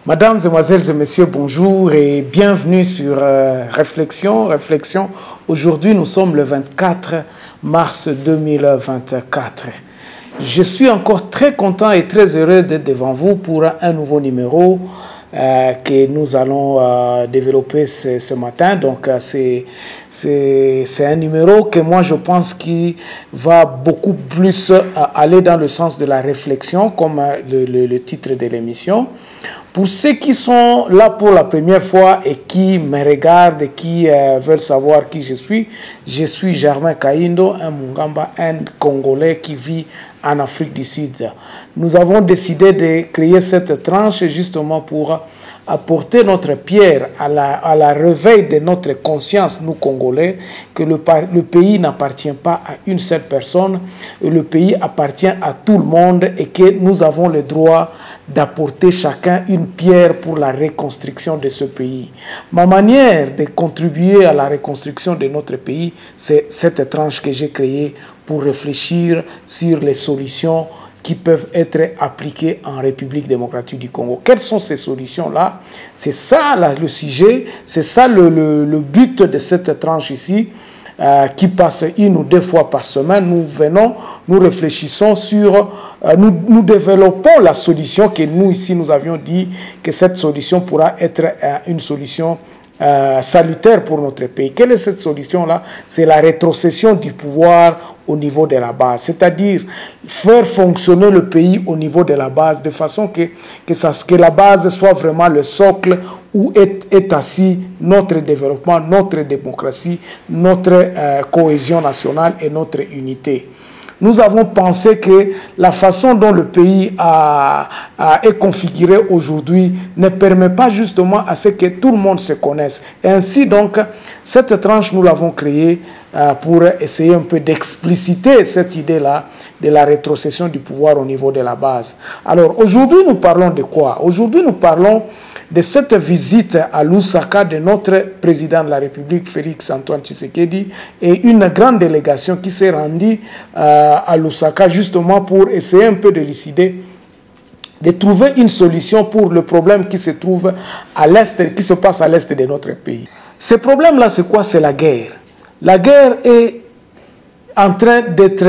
Mesdames, Mesdemoiselles et Messieurs, bonjour et bienvenue sur Réflexion. Aujourd'hui, nous sommes le 24 mars 2024. Je suis encore très content et très heureux d'être devant vous pour un nouveau numéro que nous allons développer ce matin. Donc, c'est un numéro que moi, je pense qui va beaucoup plus aller dans le sens de la réflexion, comme le titre de l'émission. Pour ceux qui sont là pour la première fois et qui me regardent et qui veulent savoir qui je suis Germain Kaindo, un Mungamba, un Congolais qui vit en Afrique du Sud. Nous avons décidé de créer cette tranche justement pour apporter notre pierre à la réveil de notre conscience, nous Congolais, que le pays n'appartient pas à une seule personne, et le pays appartient à tout le monde et que nous avons le droit d'apporter chacun une pierre pour la reconstruction de ce pays. Ma manière de contribuer à la reconstruction de notre pays, c'est cette tranche que j'ai créée pour réfléchir sur les solutions qui peuvent être appliquées en République démocratique du Congo. Quelles sont ces solutions-là? C'est ça le sujet, c'est ça le but de cette tranche ici, qui passe une ou deux fois par semaine. Nous réfléchissons sur, nous développons la solution que nous ici nous avions dit que cette solution pourra être une solution salutaire pour notre pays. Quelle est cette solution-là? C'est la rétrocession du pouvoir au niveau de la base, c'est-à-dire faire fonctionner le pays au niveau de la base, de façon que la base soit vraiment le socle où est assis notre développement, notre démocratie, notre cohésion nationale et notre unité. Nous avons pensé que la façon dont le pays est configuré aujourd'hui ne permet pas justement à ce que tout le monde se connaisse. Et ainsi donc, cette tranche, nous l'avons créée pour essayer un peu d'expliciter cette idée-là de la rétrocession du pouvoir au niveau de la base. Alors aujourd'hui, nous parlons de quoi? Aujourd'hui, nous parlons de cette visite à Lusaka de notre président de la République, Félix Antoine Tshisekedi, et une grande délégation qui s'est rendue à Lusaka justement pour essayer un peu d'élucider, de trouver une solution pour le problème qui se trouve à l'est, qui se passe à l'est de notre pays. Ce problème-là, c'est quoi? C'est la guerre. La guerre est en train d'être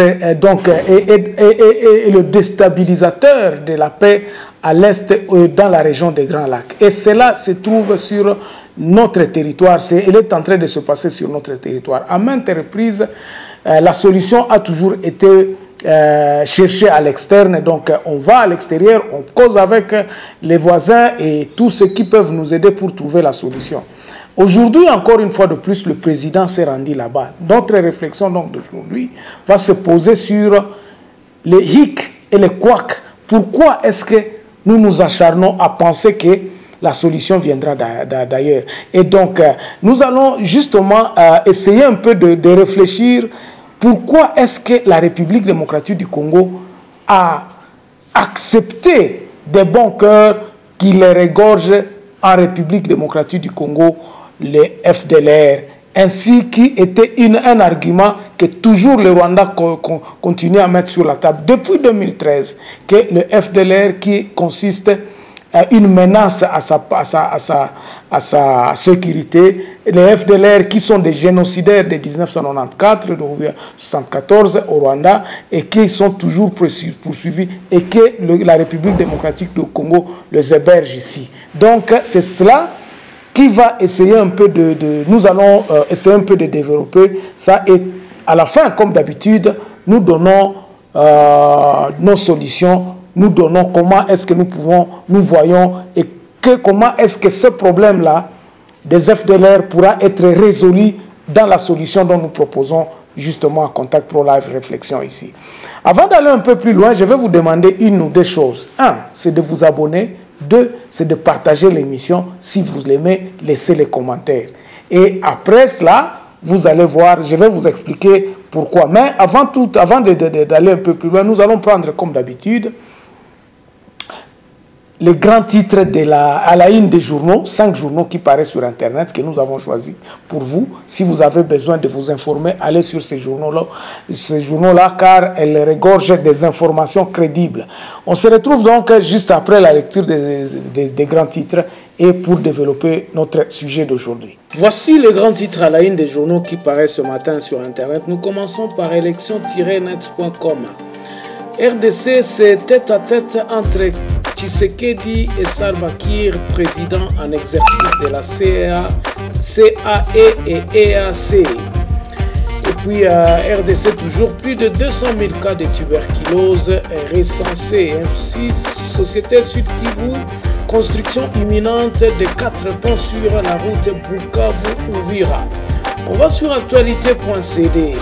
le déstabilisateur de la paix à l'est dans la région des Grands Lacs. Et cela se trouve sur notre territoire. Elle est en train de se passer sur notre territoire. À maintes reprises, la solution a toujours été cherchée à l'externe. Donc on va à l'extérieur, on cause avec les voisins et tous ceux qui peuvent nous aider pour trouver la solution. Aujourd'hui, encore une fois de plus, le président s'est rendu là-bas. Notre réflexion d'aujourd'hui va se poser sur les hicks et les couacs. Pourquoi est-ce que nous nous acharnons à penser que la solution viendra d'ailleurs? Et donc, nous allons justement essayer un peu de réfléchir pourquoi est-ce que la République démocratique du Congo a accepté des bons cœurs qui les regorgent en République démocratique du Congo, les FDLR, ainsi qui était un argument que toujours le Rwanda continue à mettre sur la table depuis 2013, que le FDLR qui consiste à une menace à sa sécurité, les FDLR qui sont des génocidaires de 1994, de 1974 au Rwanda, et qui sont toujours poursuivis, et que la République démocratique du Congo les héberge ici. Donc c'est cela qui va essayer un peu nous allons essayer un peu de développer ça, et à la fin, comme d'habitude, nous donnons nos solutions, nous donnons comment est-ce que nous voyons et comment est-ce que ce problème-là des FDLR pourra être résolu dans la solution dont nous proposons justement à Contact Pro Live Réflexion ici. Avant d'aller un peu plus loin, je vais vous demander une ou deux choses. Un, c'est de vous abonner. Deux, c'est de partager l'émission. Si vous l'aimez, laissez les commentaires. Et après cela, vous allez voir, je vais vous expliquer pourquoi. Mais avant d'aller un peu plus loin, nous allons prendre comme d'habitude les grands titres à la une des journaux, 5 journaux qui paraissent sur Internet que nous avons choisis pour vous. Si vous avez besoin de vous informer, allez sur ces journaux-là, car elles regorgent des informations crédibles. On se retrouve donc juste après la lecture des grands titres et pour développer notre sujet d'aujourd'hui. Voici les grands titres à la une des journaux qui paraissent ce matin sur Internet. Nous commençons par élection-net.com. RDC, c'est tête-à-tête entre Tshisekedi et Salva Kiir, président en exercice de la CAE et EAC. Et puis RDC, toujours plus de 200 000 cas de tuberculose recensés. Ainsi, Société Sud Kivu, construction imminente de 4 ponts sur la route Bukavu-Uvira. On va sur actualité.cd.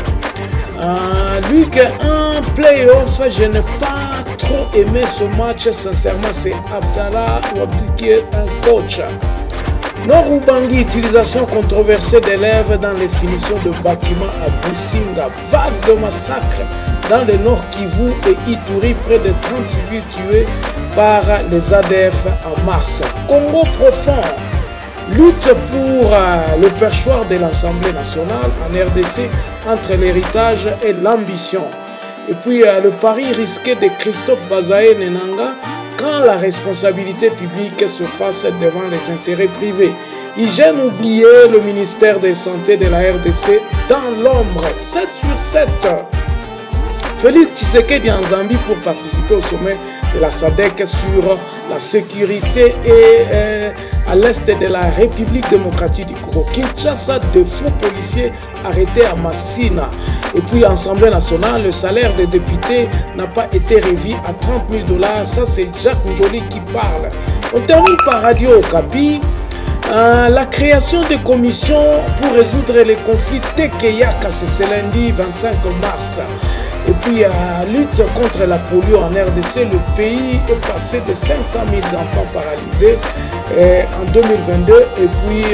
Luc, un playoff, je n'ai pas trop aimé ce match, sincèrement, c'est Abdallah Ouabdi, un coach. Nord-Ubangi, utilisation controversée d'élèves dans les finitions de bâtiments à Businga. Vague de massacre dans le Nord Kivu et Ituri, près de 30 civils tués par les ADF en mars. Congo profond. Lutte pour le perchoir de l'Assemblée nationale en RDC entre l'héritage et l'ambition. Et puis le pari risqué de Christophe Bazaé Nenanga quand la responsabilité publique se fasse devant les intérêts privés. Hygiène oublié, le ministère de la Santé de la RDC dans l'ombre. 7 sur 7. Félix Tshisekedi en Zambie pour participer au sommet de la SADC sur la sécurité et à l'est de la République démocratique du Congo. Kinshasa, de faux policiers arrêtés à Massina. Et puis, Assemblée nationale, le salaire des députés n'a pas été revu à 30 000 $. Ça, c'est Jacques Njoli qui parle. On termine par Radio Okapi. La création de commissions pour résoudre les conflits Tekeyaka, c'est lundi 25 mars. Et puis, lutte contre la polio en RDC, le pays est passé de 500 000 enfants paralysés en 2022 et puis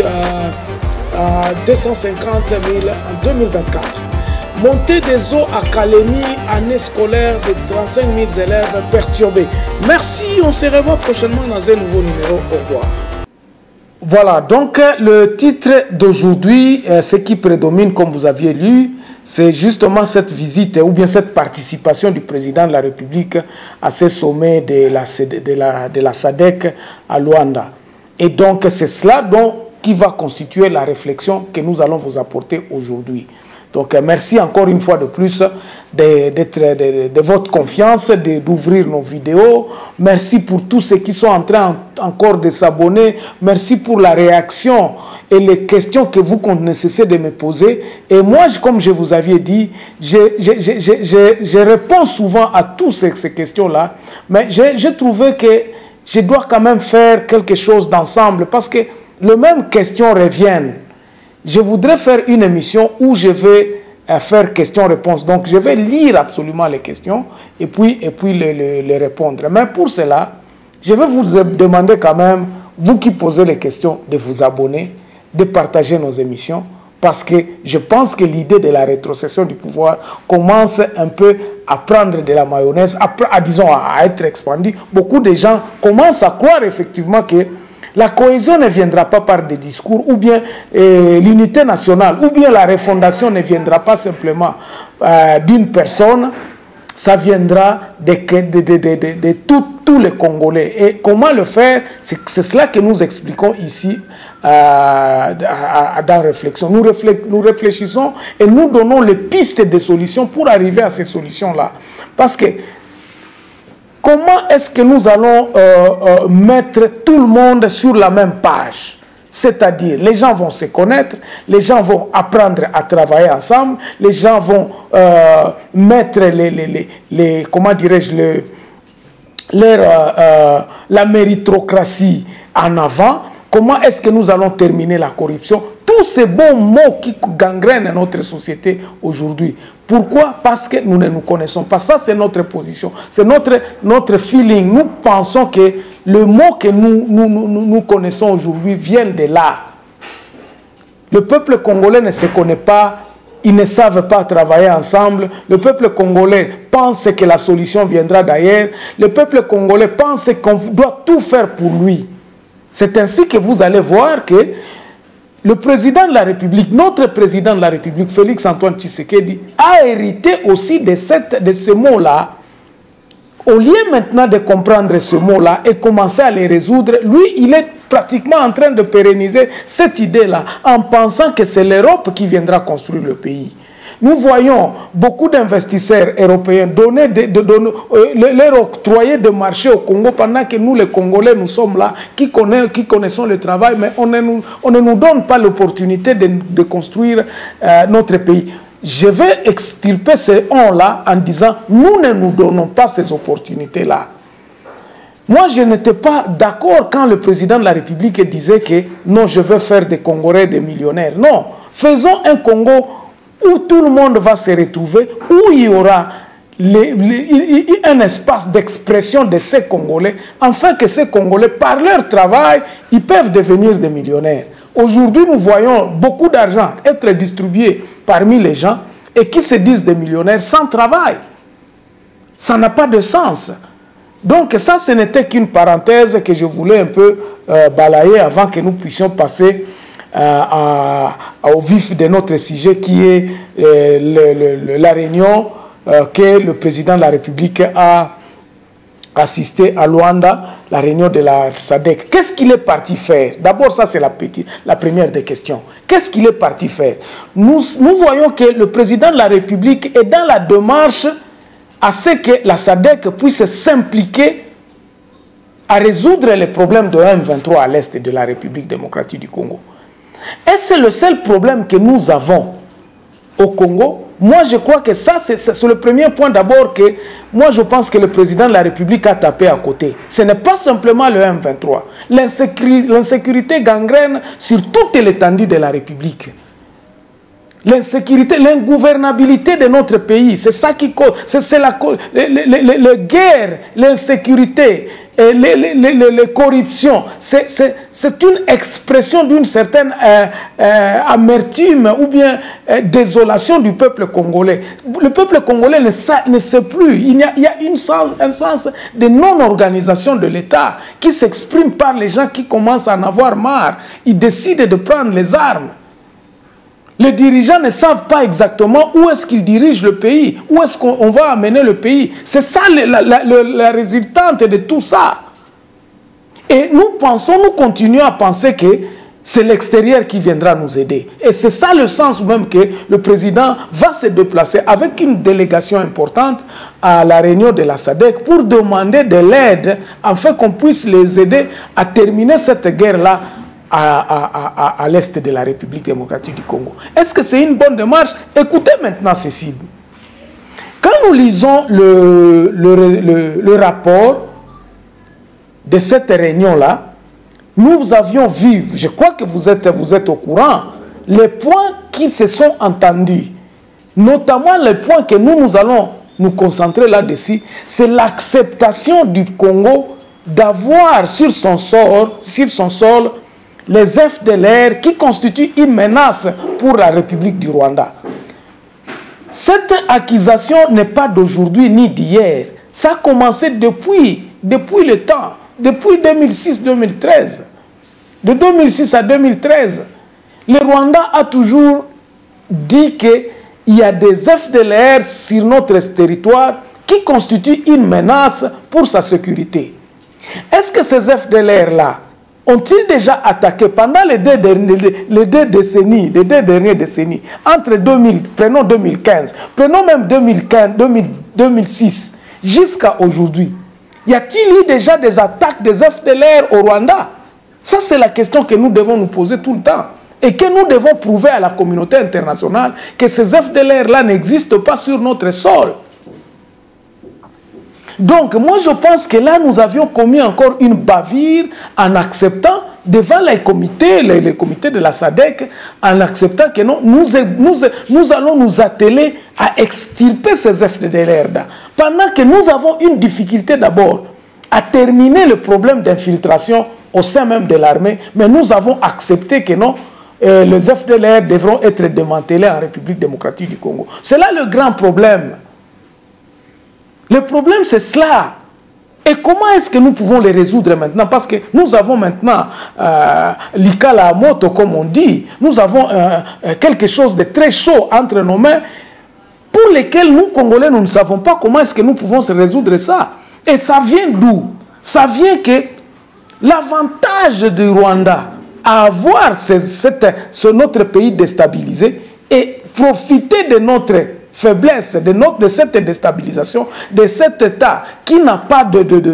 250 000 en 2024. Montée des eaux à Kalemi, année scolaire de 35 000 élèves perturbés. Merci, on se revoit prochainement dans un nouveau numéro. Au revoir. Voilà, donc le titre d'aujourd'hui, ce qui prédomine, comme vous aviez lu, c'est justement cette visite ou bien cette participation du président de la République à ce sommet de la SADC à Luanda. Et donc c'est cela qui va constituer la réflexion que nous allons vous apporter aujourd'hui. Donc merci encore une fois de plus de votre confiance, d'ouvrir nos vidéos. Merci pour tous ceux qui sont en train encore de s'abonner. Merci pour la réaction et les questions que vous nécessitez de me poser. Et moi, comme je vous avais dit, je réponds souvent à toutes ces questions-là. Mais j'ai trouvé que je dois quand même faire quelque chose d'ensemble parce que les mêmes questions reviennent. Je voudrais faire une émission où je vais faire questions-réponses. Donc, je vais lire absolument les questions et puis les répondre. Mais pour cela, je vais vous demander quand même, vous qui posez les questions, de vous abonner, de partager nos émissions, parce que je pense que l'idée de la rétrocession du pouvoir commence un peu à prendre de la mayonnaise, à être expandue. Beaucoup de gens commencent à croire effectivement que la cohésion ne viendra pas par des discours, ou bien l'unité nationale, ou bien la refondation ne viendra pas simplement d'une personne, ça viendra de tous les Congolais. Et comment le faire? C'est cela que nous expliquons ici dans Réflexion. Nous réfléchissons et nous donnons les pistes de solutions pour arriver à ces solutions-là. Parce que comment est-ce que nous allons mettre tout le monde sur la même page? C'est-à-dire, les gens vont se connaître, les gens vont apprendre à travailler ensemble, les gens vont mettre comment dirais-je, la méritocratie en avant. Comment est-ce que nous allons terminer la corruption? Tous ces bons mots qui gangrènent notre société aujourd'hui. Pourquoi? Parce que nous ne nous connaissons pas. Ça, c'est notre position. C'est notre feeling. Nous pensons que le mot que nous connaissons aujourd'hui vient de là. Le peuple congolais ne se connaît pas ils ne savent pas travailler ensemble. Le peuple congolais pense que la solution viendra d'ailleurs. Le peuple congolais pense qu'on doit tout faire pour lui. C'est ainsi que vous allez voir que le président de la République, notre président de la République, Félix-Antoine Tshisekedi, a hérité aussi de ce mot-là. Au lieu maintenant de comprendre ce mot-là et commencer à les résoudre, lui, il est pratiquement en train de pérenniser cette idée-là en pensant que c'est l'Europe qui viendra construire le pays. Nous voyons beaucoup d'investisseurs européens leur octroyer de marché au Congo pendant que nous, les Congolais, nous sommes là, qui connaissons le travail, mais on ne nous donne pas l'opportunité de construire notre pays. Je vais extirper ces on-là en disant, nous ne nous donnons pas ces opportunités-là. Moi, je n'étais pas d'accord quand le président de la République disait que non, je veux faire des Congolais des millionnaires. Non, faisons un Congo où tout le monde va se retrouver, où il y aura un espace d'expression de ces Congolais, afin que ces Congolais, par leur travail, ils peuvent devenir des millionnaires. Aujourd'hui, nous voyons beaucoup d'argent être distribué parmi les gens et qui se disent des millionnaires sans travail. Ça n'a pas de sens. Donc ça, ce n'était qu'une parenthèse que je voulais un peu balayer avant que nous puissions passer au vif de notre sujet qui est la réunion que le président de la République a assisté à Luanda, la réunion de la SADC. Qu'est-ce qu'il est parti faire? D'abord, ça c'est la première des questions. Qu'est-ce qu'il est parti faire? Nous voyons que le président de la République est dans la démarche à ce que la SADC puisse s'impliquer à résoudre les problèmes de M23 à l'est de la République démocratique du Congo. Et c'est le seul problème que nous avons au Congo. Moi, je crois que ça, c'est le premier point d'abord que moi, je pense que le président de la République a tapé à côté. Ce n'est pas simplement le M23. L'insécurité gangrène sur toute l'étendue de la République. L'insécurité, l'ingouvernabilité de notre pays, c'est ça qui cause, c'est la guerre, l'insécurité, les corruptions, c'est une expression d'une certaine amertume ou bien désolation du peuple congolais. Le peuple congolais ne sait plus, il y a un sens de non-organisation de l'État qui s'exprime par les gens qui commencent à en avoir marre. Ils décident de prendre les armes. Les dirigeants ne savent pas exactement où est-ce qu'ils dirigent le pays, où est-ce qu'on va amener le pays. C'est ça la résultante de tout ça. Et nous continuons à penser que c'est l'extérieur qui viendra nous aider. Et c'est ça le sens même que le président va se déplacer avec une délégation importante à la réunion de la SADC pour demander de l'aide afin qu'on puisse les aider à terminer cette guerre-là à l'est de la République démocratique du Congo. Est-ce que c'est une bonne démarche? Écoutez maintenant ceci. Quand nous lisons le rapport de cette réunion-là, nous avions vu, je crois que vous êtes au courant, les points qui se sont entendus, notamment les points que nous allons nous concentrer là-dessus, c'est l'acceptation du Congo d'avoir sur son sol les FDLR qui constituent une menace pour la République du Rwanda. Cette accusation n'est pas d'aujourd'hui ni d'hier. Ça a commencé depuis le temps, depuis 2006-2013. De 2006 à 2013, le Rwanda a toujours dit qu'il y a des FDLR sur notre territoire qui constituent une menace pour sa sécurité. Est-ce que ces FDLR-là ont-ils déjà attaqué pendant les deux dernières décennies, entre 2000, prenons 2015, prenons même 2006, jusqu'à aujourd'hui? Y a-t-il eu déjà des attaques des FDLR au Rwanda? Ça, c'est la question que nous devons nous poser tout le temps. Et que nous devons prouver à la communauté internationale que ces FDLR-là n'existent pas sur notre sol. Donc, moi, je pense que là, nous avions commis encore une bavure en acceptant, devant les comités de la SADC, en acceptant que non, nous allons nous atteler à extirper ces FDLR-là. Pendant que nous avons une difficulté d'abord à terminer le problème d'infiltration au sein même de l'armée, mais nous avons accepté que non, les FDLR devront être démantelés en République démocratique du Congo. C'est là le grand problème. Le problème, c'est cela. Et comment est-ce que nous pouvons les résoudre maintenant? Parce que nous avons maintenant l'Ikala Moto, comme on dit. Nous avons quelque chose de très chaud entre nos mains pour lesquels nous, Congolais, nous ne savons pas comment est-ce que nous pouvons se résoudre ça. Et ça vient d'où? Ça vient que l'avantage du Rwanda à avoir notre pays déstabilisé et profiter de notre faiblesse, de cette déstabilisation, de cet État qui n'a pas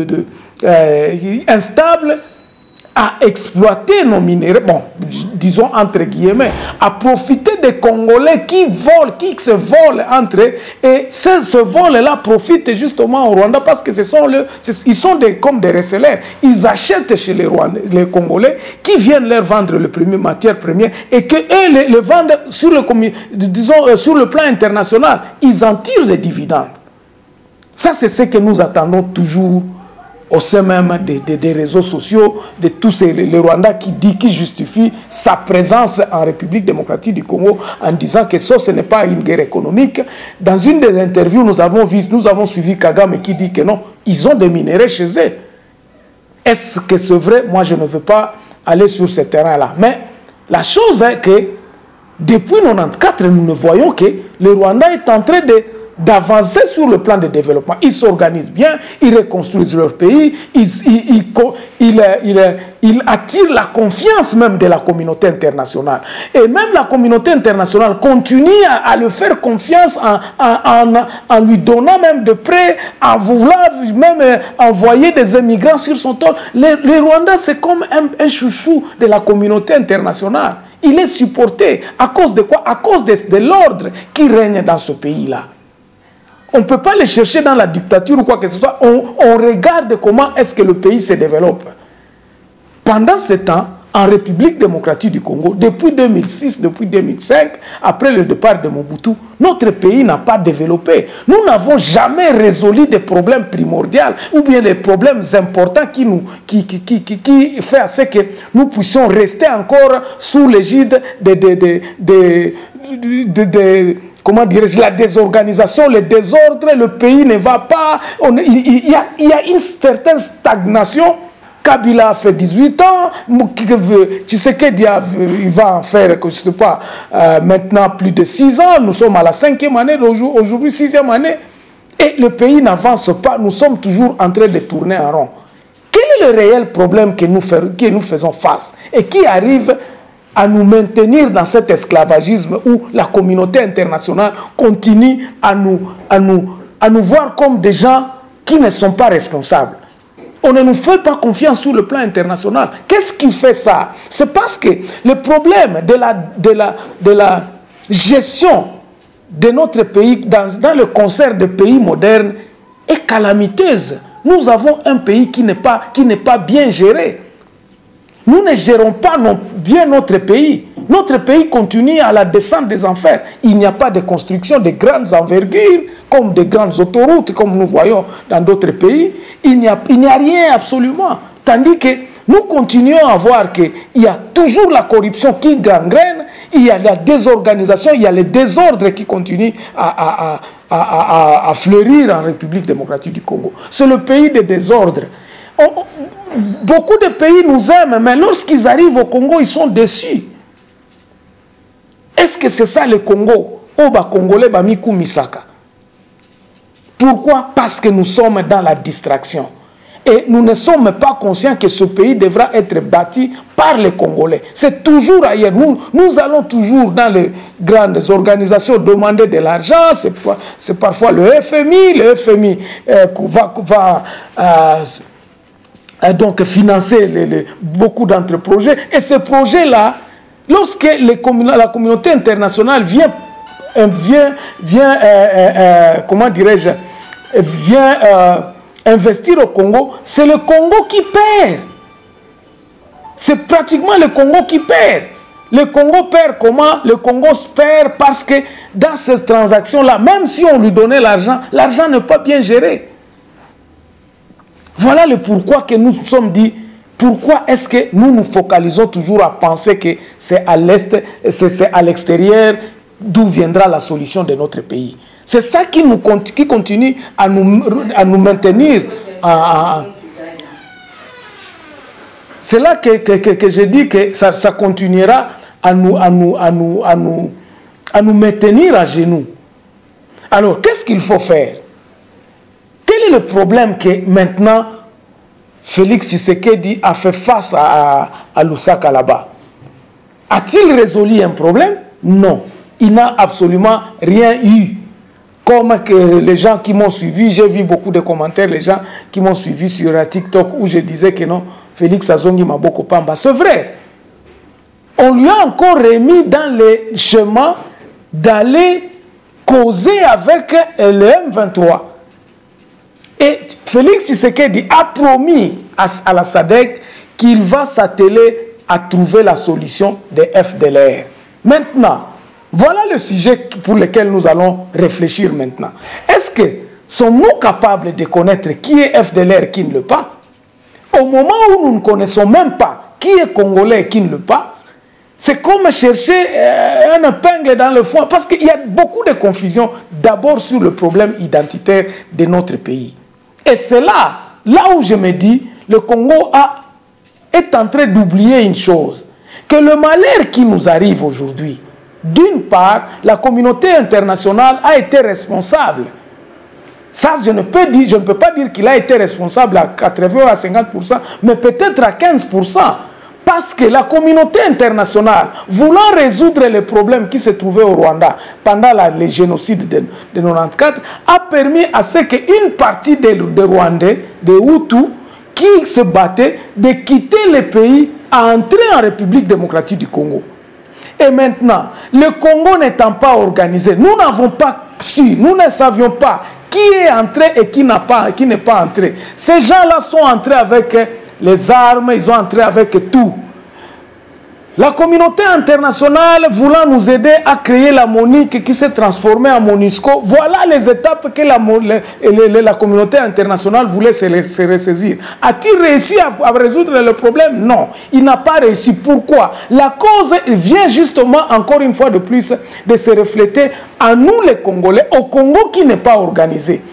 instable, à exploiter nos minéraux, bon, disons entre guillemets, à profiter des Congolais qui volent, qui se volent entre eux, et ce vol-là profite justement au Rwanda parce que ils sont comme des receleurs. Ils achètent chez les Congolais qui viennent leur vendre le premier matière première et que eux le vendent sur sur le plan international. Ils en tirent des dividendes. Ça, c'est ce que nous attendons toujours au sein même des réseaux sociaux, de tous le Rwanda qui justifie sa présence en République démocratique du Congo en disant que ça, ce n'est pas une guerre économique. Dans une des interviews, nous avons suivi Kagame qui dit que non, ils ont des minéraux chez eux. Est-ce que c'est vrai? Moi, je ne veux pas aller sur ce terrain-là. Mais la chose est que depuis 1994, nous ne voyons que le Rwanda est en train d'avancer sur le plan de développement. Ils s'organisent bien, ils reconstruisent leur pays, ils attirent la confiance même de la communauté internationale. Et même la communauté internationale continue à le faire confiance en lui donnant même de prêts, en voulant même envoyer des immigrants sur son sol. Le Rwanda, c'est comme un chouchou de la communauté internationale. Il est supporté. À cause de quoi? À cause de l'ordre qui règne dans ce pays-là. On ne peut pas les chercher dans la dictature ou quoi que ce soit. On regarde comment est-ce que le pays se développe. Pendant ce temps, en République démocratique du Congo, depuis 2006, depuis 2005, après le départ de Mobutu, notre pays n'a pas développé. Nous n'avons jamais résolu des problèmes primordiaux ou bien des problèmes importants qui fait à ce que nous puissions rester encore sous l'égide comment dirais-je, la désorganisation, le désordre, le pays ne va pas. Il y a une certaine stagnation. Kabila a fait 18 ans, Tshisekedi il va en faire, je ne sais pas, maintenant plus de 6 ans. Nous sommes à la 5e année, aujourd'hui 6e année. Et le pays n'avance pas, nous sommes toujours en train de tourner en rond. Quel est le réel problème que nous faisons face et qui arrive à nous maintenir dans cet esclavagisme où la communauté internationale continue à nous voir comme des gens qui ne sont pas responsables? On ne nous fait pas confiance sur le plan international. Qu'est-ce qui fait ça? C'est parce que le problème de la gestion de notre pays dans le concert de pays modernes est calamiteuse. Nous avons un pays qui n'est pas bien géré. Nous ne gérons pas bien notre pays. Notre pays continue à la descente des enfers. Il n'y a pas de construction de grandes envergures, comme de grandes autoroutes, comme nous voyons dans d'autres pays. Il n'y a rien absolument. Tandis que nous continuons à voir qu'il y a toujours la corruption qui gangrène, il y a la désorganisation, il y a le désordre qui continue à fleurir en République démocratique du Congo. C'est le pays des désordres. Beaucoup de pays nous aiment, mais lorsqu'ils arrivent au Congo, ils sont déçus. Est-ce que c'est ça le Congo? Oba Congolais Bamikou Misaka. Pourquoi? Parce que nous sommes dans la distraction. Et nous ne sommes pas conscients que ce pays devra être bâti par les Congolais. C'est toujours ailleurs. Nous allons toujours dans les grandes organisations demander de l'argent. C'est parfois le FMI. Le FMI va donc financer beaucoup d'entre-projets. Et ces projets-là, lorsque la communauté internationale vient investir au Congo, c'est le Congo qui perd. C'est pratiquement le Congo qui perd. Le Congo perd comment? Le Congo perd parce que dans ces transactions-là, même si on lui donnait l'argent, l'argent n'est pas bien géré. Voilà le pourquoi que nous nous sommes dit, Pourquoi est-ce que nous nous focalisons toujours à penser que c'est à l'est, c'est à l'extérieur d'où viendra la solution de notre pays? C'est ça qui continue à nous maintenir. C'est là que je dis que ça continuera à nous maintenir à genoux. Alors, qu'est-ce qu'il faut faire? Quel est le problème que maintenant Félix Tshisekedi a fait face à Lusaka là-bas? A-t-il résolu un problème? Non. Il n'a absolument rien eu. Comme que les gens qui m'ont suivi, j'ai vu beaucoup de commentaires, les gens qui m'ont suivi sur TikTok où je disais que non, Félix Azongi Maboko Pamba. C'est vrai. On lui a encore remis dans les chemins d'aller causer avec le M23. Et Félix Tshisekedi a promis à la SADC qu'il va s'atteler à trouver la solution des FDLR. Maintenant, voilà le sujet pour lequel nous allons réfléchir maintenant. Est-ce que sommes-nous capables de connaître qui est FDLR, qui ne l'est pas? Au moment où nous ne connaissons même pas qui est Congolais et qui ne l'est pas, c'est comme chercher un épingle dans le foin, parce qu'il y a beaucoup de confusion d'abord sur le problème identitaire de notre pays. Et c'est là où je me dis, le Congo est en train d'oublier une chose, que le malheur qui nous arrive aujourd'hui, d'une part, la communauté internationale a été responsable. Ça, je ne peux pas dire qu'il a été responsable à 80 ou à 50%, mais peut-être à 15%. Parce que la communauté internationale, voulant résoudre les problèmes qui se trouvaient au Rwanda pendant le génocide de 1994, a permis à ce qu'une partie des Rwandais, des Hutus, qui se battaient, de quitter le pays à entrer en République démocratique du Congo. Et maintenant, le Congo n'étant pas organisé, nous n'avons pas su, nous ne savions pas qui est entré et qui n'est pas entré. Ces gens-là sont entrés avec les armes, ils ont entré avec tout. La communauté internationale voulant nous aider à créer la MONUC qui s'est transformée en MONUSCO, voilà les étapes que la communauté internationale voulait se ressaisir. A-t-il réussi à résoudre le problème? Non, il n'a pas réussi. Pourquoi? La cause vient justement, encore une fois de plus, de se refléter à nous les Congolais, au Congo qui n'est pas organisé.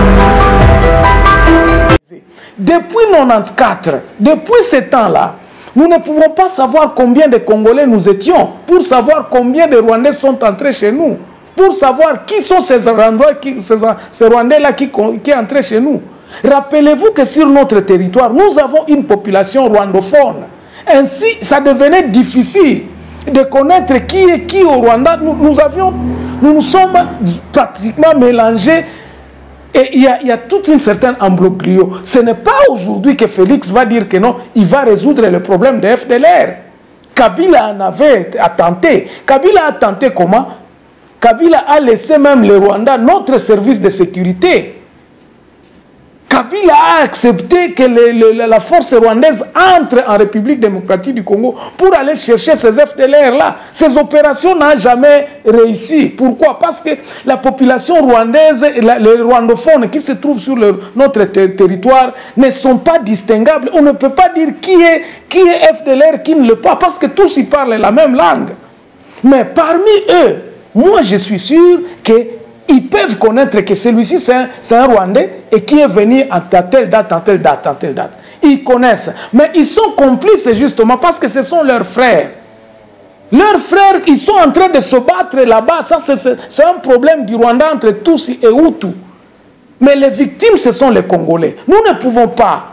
Depuis 1994, depuis ce temps-là, Nous ne pouvons pas savoir combien de Congolais nous étions pour savoir combien de Rwandais sont entrés chez nous, pour savoir qui sont ces Rwandais-là qui sont entrés chez nous. Rappelez-vous que sur notre territoire, nous avons une population rwandophone. Ainsi, ça devenait difficile de connaître qui est qui au Rwanda. Nous nous sommes pratiquement mélangés et il y a toute une certaine ambroglio. Ce n'est pas aujourd'hui que Félix va dire que non, il va résoudre le problème de FDLR. Kabila en avait tenté. Kabila a tenté comment? Kabila a laissé même le Rwanda, notre service de sécurité. Kabila a accepté que la force rwandaise entre en République démocratique du Congo pour aller chercher ces FDLR-là. Ces opérations n'ont jamais réussi. Pourquoi? Parce que la population rwandaise, les rwandophones qui se trouvent sur notre territoire ne sont pas distinguables. On ne peut pas dire qui est FDLR, qui ne l'est pas, parce que tous ils parlent la même langue. Mais parmi eux, moi je suis sûr qu'ils peuvent connaître que celui-ci c'est un Rwandais et qui est venu à telle date, à telle date, à telle date. Ils connaissent. Mais ils sont complices justement parce que ce sont leurs frères. Leurs frères, ils sont en train de se battre là-bas. Ça, c'est un problème du Rwanda entre Tutsi et Hutu. Mais les victimes, ce sont les Congolais. Nous ne pouvons pas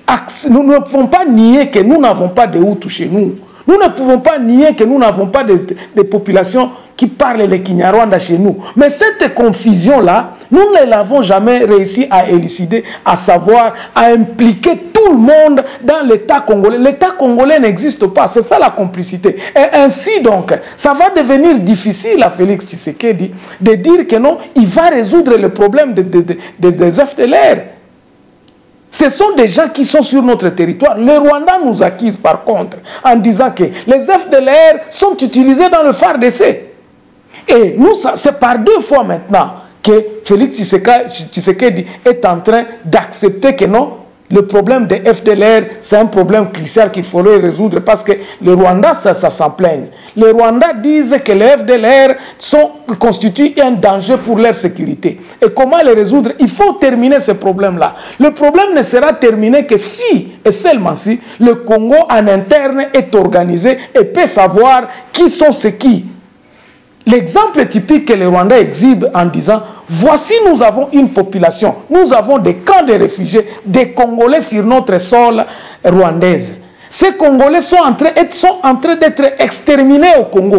nier que nous n'avons pas de Hutu chez nous. Nous ne pouvons pas nier que nous n'avons pas de populations qui parlent le Kinyarwanda chez nous. Mais cette confusion-là, nous ne l'avons jamais réussi à élucider, à savoir, à impliquer tout le monde dans l'État congolais. L'État congolais n'existe pas, c'est ça la complicité. Et ainsi donc, ça va devenir difficile à Félix Tshisekedi de dire que non, il va résoudre le problème des FDLR. Ce sont des gens qui sont sur notre territoire. Le Rwanda nous accuse par contre en disant que les FDLR sont utilisés dans le FARDC. Et nous, c'est par 2 fois maintenant que Félix Tshisekedi est en train d'accepter que non, le problème des FDLR, c'est un problème crucial qu'il faudrait résoudre parce que le Rwanda, ça s'en plaigne. Les Rwandais disent que les FDLR constituent un danger pour leur sécurité. Et comment les résoudre? Il faut terminer ce problème-là. Le problème ne sera terminé que si, et seulement si, le Congo en interne est organisé et peut savoir qui sont ceux qui. L'exemple typique que les Rwandais exhibent en disant « Voici, nous avons une population, nous avons des camps de réfugiés, des Congolais sur notre sol rwandaise. Ces Congolais sont en train d'être exterminés au Congo. »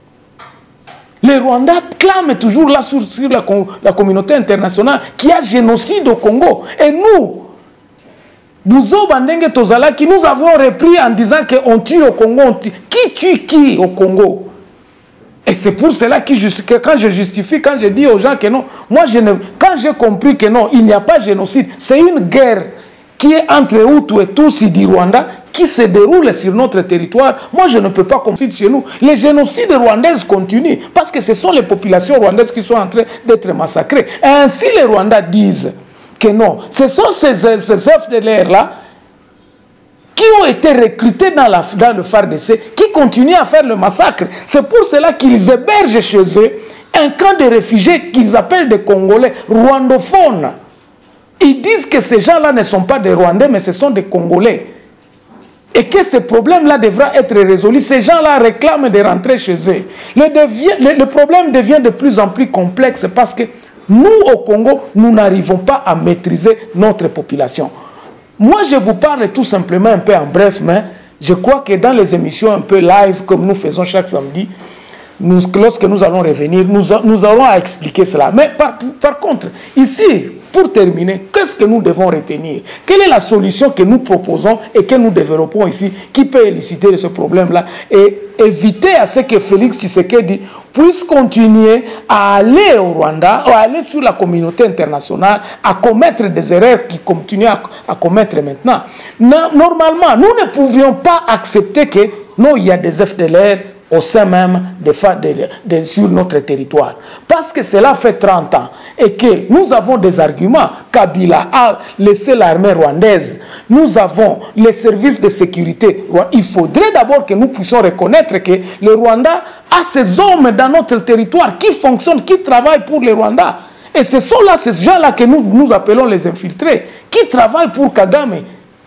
Les Rwandais clament toujours là sur la communauté internationale qu'il y a génocide au Congo. Et nous, Bouzo Bandenge Tozala, qui nous avons repris en disant qu'on tue au Congo, qui tue qui au Congo? Et c'est pour cela que quand je justifie, quand je dis aux gens que non, moi quand j'ai compris que non, il n'y a pas de génocide, c'est une guerre qui est entre Hutu et Tutsi du Rwanda qui se déroule sur notre territoire. Moi, je ne peux pas comprendre chez nous. Les génocides rwandais continuent parce que ce sont les populations rwandaises qui sont en train d'être massacrées. Et ainsi, les Rwandais disent que non, ce sont ces FDLR-là qui ont été recrutés dans le FARDC, qui continuent à faire le massacre. C'est pour cela qu'ils hébergent chez eux un camp de réfugiés qu'ils appellent des Congolais rwandophones. Ils disent que ces gens-là ne sont pas des Rwandais, mais ce sont des Congolais. Et que ce problème-là devra être résolu. Ces gens-là réclament de rentrer chez eux. Le problème devient de plus en plus complexe parce que nous, au Congo, nous n'arrivons pas à maîtriser notre population. Moi, je vous parle tout simplement un peu en bref, mais je crois que dans les émissions un peu live, comme nous faisons chaque samedi, lorsque nous allons revenir, nous aurons à expliquer cela. Mais par contre, ici, pour terminer, qu'est-ce que nous devons retenir? Quelle est la solution que nous proposons et que nous développons ici qui peut élucider ce problème-là et éviter à ce que Félix Tshisekedi puisse continuer à aller au Rwanda, ou à aller sur la communauté internationale, à commettre des erreurs qu'il continue à commettre maintenant. Normalement, nous ne pouvions pas accepter que non, il y a des FDLR au sein même sur notre territoire. Parce que cela fait 30 ans et que nous avons des arguments. Kabila a laissé l'armée rwandaise. Nous avons les services de sécurité. Il faudrait d'abord que nous puissions reconnaître que le Rwanda a ces hommes dans notre territoire qui fonctionnent, qui travaillent pour le Rwanda. Et ce sont là ces gens-là que nous appelons les infiltrés, qui travaillent pour Kagame.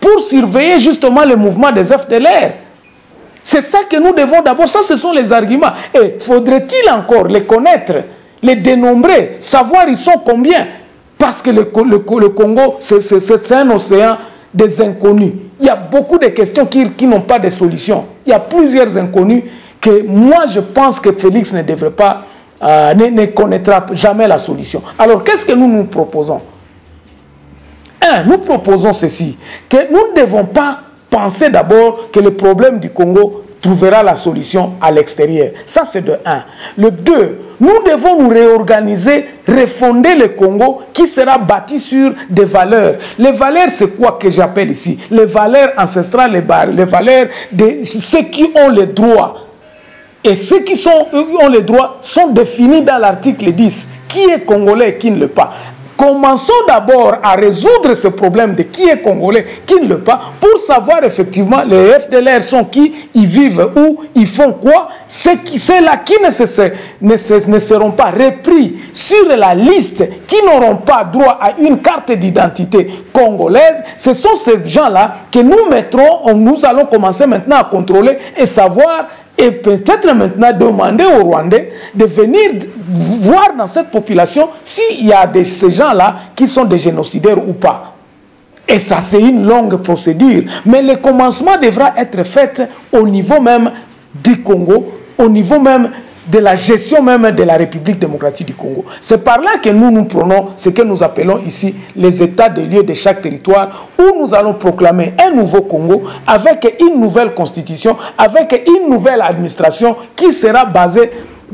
pour surveiller justement le mouvement des FDLR. C'est ça que nous devons d'abord, ça ce sont les arguments. Et faudrait-il encore les connaître, les dénombrer, savoir ils sont combien? Parce que le Congo, c'est un océan des inconnus. Il y a beaucoup de questions qui n'ont pas de solution. Il y a plusieurs inconnus que moi je pense que Félix ne devrait pas, ne connaîtra jamais la solution. Alors qu'est-ce que nous proposons? Nous proposons ceci, que nous ne devons pas penser d'abord que le problème du Congo trouvera la solution à l'extérieur. Ça, c'est de 1. Le 2, nous devons nous réorganiser, refonder le Congo qui sera bâti sur des valeurs. Les valeurs, c'est quoi que j'appelle ici? Les valeurs ancestrales, les valeurs de ceux qui ont les droits. Et ceux qui ont les droits sont définis dans l'article 10. Qui est congolais et qui ne l'est pas? Commençons d'abord à résoudre ce problème de qui est congolais, qui ne l'est pas, pour savoir effectivement les FDLR sont qui, ils vivent où, ils font quoi. Ceux-là qui ne seront pas repris sur la liste, qui n'auront pas droit à une carte d'identité congolaise, ce sont ces gens-là que nous mettrons, nous allons commencer maintenant à contrôler et savoir. Et peut-être maintenant demander aux Rwandais de venir voir dans cette population s'il y a ces gens-là qui sont des génocidaires ou pas. Et ça, c'est une longue procédure. Mais le commencement devra être fait au niveau même du Congo, au niveau même de la gestion même de la République démocratique du Congo. C'est par là que nous prenons ce que nous appelons ici les états de lieu de chaque territoire, où nous allons proclamer un nouveau Congo avec une nouvelle constitution, avec une nouvelle administration qui sera basée,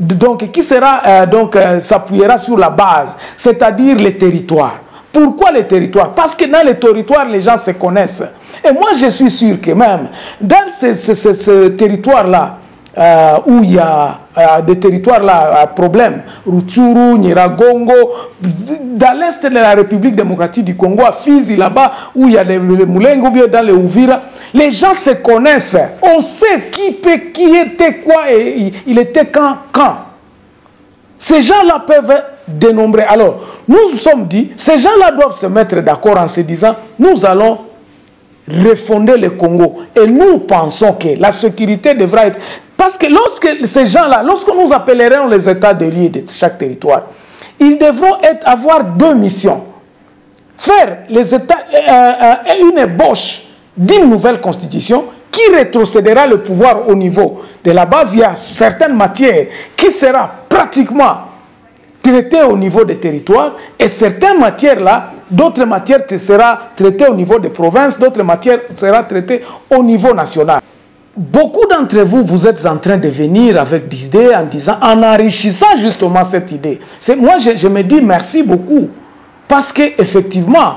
s'appuiera sur la base, c'est-à-dire les territoires. Pourquoi les territoires? Parce que dans les territoires, les gens se connaissent. Et moi, je suis sûr que même dans ce territoire-là, où il y a des territoires là à problème, Rutshuru, Nyiragongo, dans l'est de la République démocratique du Congo, à Fizi, là-bas, où il y a les Moulengo, ou bien dans les Ouvira, les gens se connaissent. On sait qui était quoi et il était quand. Ces gens-là peuvent dénombrer. Alors, nous nous sommes dit, ces gens-là doivent se mettre d'accord en se disant, nous allons refonder le Congo. Et nous pensons que la sécurité devra être... Parce que lorsque ces gens-là, lorsque nous appellerons les états de lieu de chaque territoire, ils devront avoir deux missions. Faire une ébauche d'une nouvelle constitution qui rétrocédera le pouvoir au niveau de la base. Il y a certaines matières qui seront pratiquement traitées au niveau des territoires et certaines matières-là, d'autres matières seront traitées au niveau des provinces, d'autres matières seront traitées au niveau national. Beaucoup d'entre vous, vous êtes en train de venir avec des idées en enrichissant justement cette idée. Moi, je me dis merci beaucoup. Parce qu'effectivement,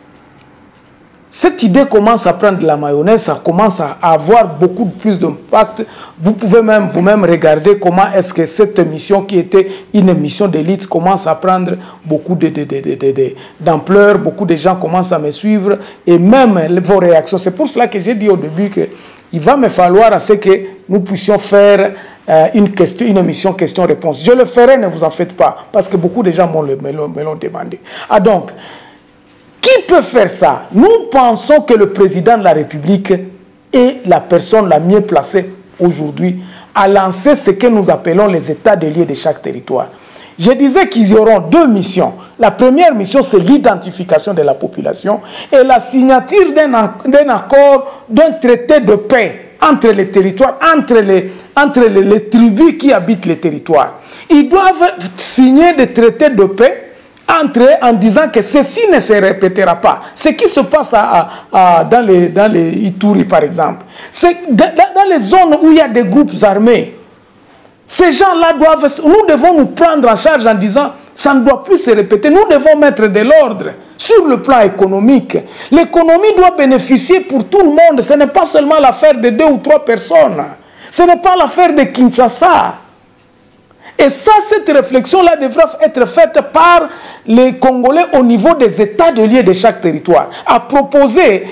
cette idée commence à prendre de la mayonnaise, ça commence à avoir beaucoup plus d'impact. Vous pouvez même vous-même regarder comment est-ce que cette émission qui était une émission d'élite commence à prendre beaucoup d'ampleur. Beaucoup de gens commencent à me suivre et même vos réactions. C'est pour cela que j'ai dit au début que il va me falloir à ce que nous puissions faire une émission question-réponse. Je le ferai, ne vous en faites pas, parce que beaucoup de gens me l'ont demandé. Ah donc, qui peut faire ça? Nous pensons que le président de la République est la personne la mieux placée aujourd'hui à lancer ce que nous appelons les états de lieu de chaque territoire. Je disais qu'ils y auront deux missions. La première mission, c'est l'identification de la population et la signature d'un accord, d'un traité de paix entre les territoires, entre les tribus qui habitent les territoires. Ils doivent signer des traités de paix entre eux en disant que ceci ne se répétera pas. Ce qui se passe dans les Ituri, par exemple, c'est dans les zones où il y a des groupes armés. Ces gens-là nous devons nous prendre en charge en disant, ça ne doit plus se répéter. Nous devons mettre de l'ordre sur le plan économique. L'économie doit bénéficier pour tout le monde. Ce n'est pas seulement l'affaire de 2 ou 3 personnes. Ce n'est pas l'affaire de Kinshasa. Et ça, cette réflexion-là devra être faite par les Congolais au niveau des états de lieu de chaque territoire. À proposer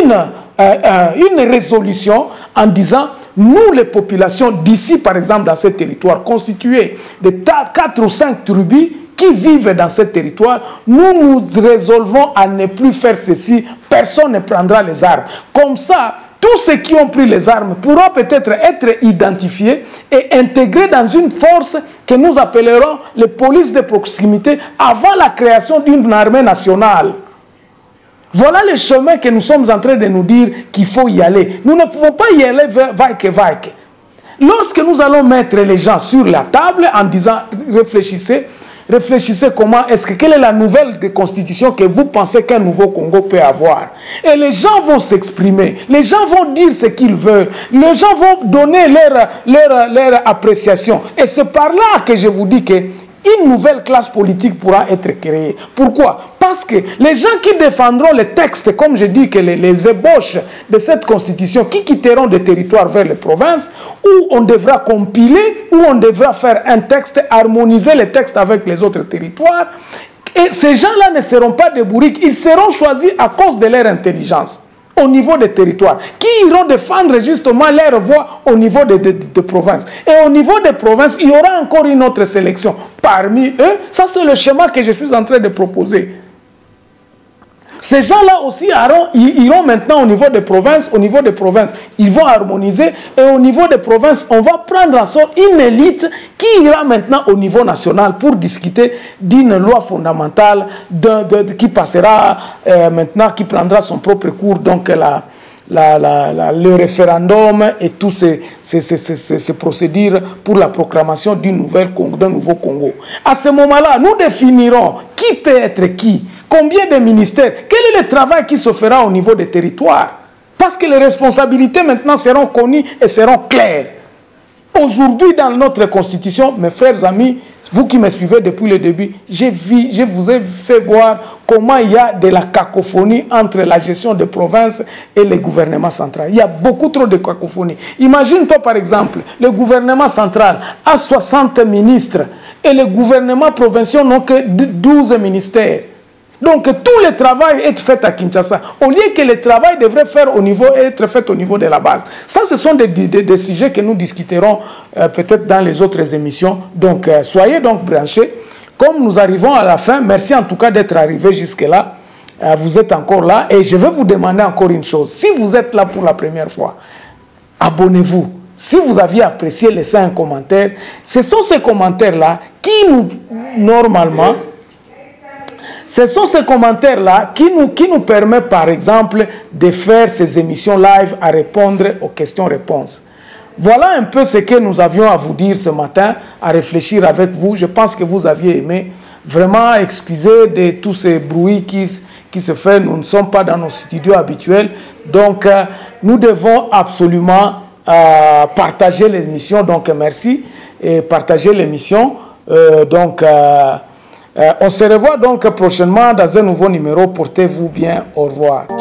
une résolution en disant, nous, les populations d'ici, par exemple, dans ce territoire, constituées de 4 ou 5 tribus qui vivent dans ce territoire, nous nous résolvons à ne plus faire ceci, personne ne prendra les armes. Comme ça, tous ceux qui ont pris les armes pourront peut-être être identifiés et intégrés dans une force que nous appellerons les polices de proximité avant la création d'une armée nationale. Voilà le chemin que nous sommes en train de nous dire qu'il faut y aller. Nous ne pouvons pas y aller vaille-que-vaille. Lorsque nous allons mettre les gens sur la table en disant réfléchissez comment est-ce que, quelle est la nouvelle constitution que vous pensez qu'un nouveau Congo peut avoir. Et les gens vont s'exprimer, les gens vont dire ce qu'ils veulent, les gens vont donner leur appréciation. Et c'est par là que je vous dis que une nouvelle classe politique pourra être créée. Pourquoi? Parce que les gens qui défendront les textes, comme je dis que les ébauches de cette constitution, qui quitteront des territoires vers les provinces, où on devra compiler, où on devra faire un texte, harmoniser les textes avec les autres territoires, et ces gens-là ne seront pas des bourriques, ils seront choisis à cause de leur intelligence au niveau des territoires, qui iront défendre justement leur voix au niveau des provinces. Et au niveau des provinces, il y aura encore une autre sélection. Parmi eux, ça c'est le schéma que je suis en train de proposer. Ces gens-là aussi iront maintenant au niveau des provinces. Au niveau des provinces, ils vont harmoniser. Et au niveau des provinces, on va prendre en sorte une élite qui ira maintenant au niveau national pour discuter d'une loi fondamentale qui passera maintenant, qui prendra son propre cours. Donc le référendum et tous ces procédures pour la proclamation d'un nouveau Congo. À ce moment-là, nous définirons qui peut être qui. Combien de ministères? Quel est le travail qui se fera au niveau des territoires? Parce que les responsabilités maintenant seront connues et seront claires. Aujourd'hui, dans notre constitution, mes frères amis, vous qui me suivez depuis le début, je vous ai fait voir comment il y a de la cacophonie entre la gestion des provinces et le gouvernement central. Il y a beaucoup trop de cacophonie. Imagine-toi par exemple, le gouvernement central a 60 ministres et le gouvernement provincial n'a que 12 ministères. Donc tout le travail est fait à Kinshasa, au lieu que le travail devrait être fait au niveau de la base. Ça, ce sont des sujets que nous discuterons peut-être dans les autres émissions. Donc soyez donc branchés. Comme nous arrivons à la fin, merci en tout cas d'être arrivés jusque-là. Vous êtes encore là et je vais vous demander encore une chose. Si vous êtes là pour la première fois, abonnez-vous. Si vous aviez apprécié, laissez un commentaire. Ce sont ces commentaires-là qui nous, normalement... Ce sont ces commentaires-là qui nous permettent, par exemple, de faire ces émissions live à répondre aux questions-réponses. Voilà un peu ce que nous avions à vous dire ce matin, à réfléchir avec vous. Je pense que vous aviez aimé. Vraiment, excusez de tous ces bruits qui se font. Nous ne sommes pas dans nos studios habituels. Donc, nous devons absolument partager l'émission. Donc, merci. Et partager l'émission. On se revoit donc prochainement dans un nouveau numéro. Portez-vous bien. Au revoir.